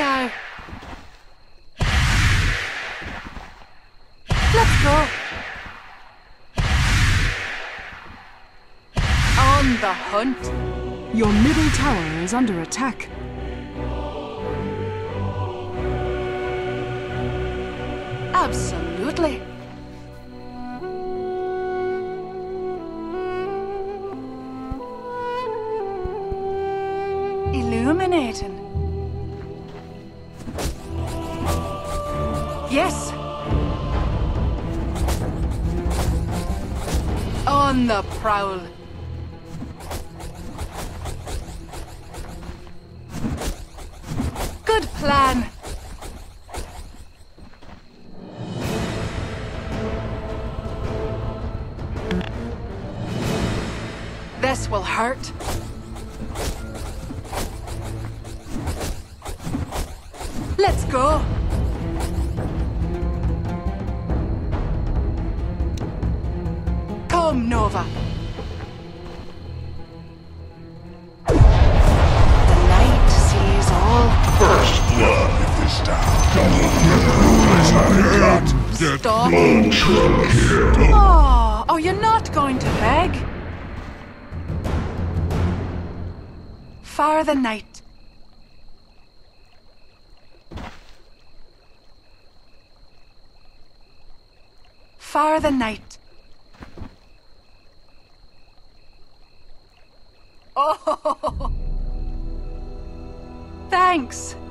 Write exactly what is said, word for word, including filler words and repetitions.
now. Let's go. On the hunt. Your middle tower is under attack. Absolutely. Illuminating. Yes. On the prowl. Good plan. This will hurt. Let's go. Come, Nova. The night sees all. First blood with this town. Get Stop. blood kill. Oh, oh, you're not going to beg. Far the night. Far the night. Oh, thanks.